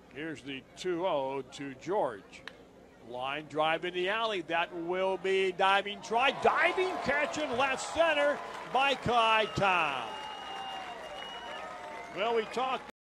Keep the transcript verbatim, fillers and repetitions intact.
Here's the two oh to George. Line drive in the alley. That will be diving try. Diving catch in left center by Kai Tom. Well, we talked.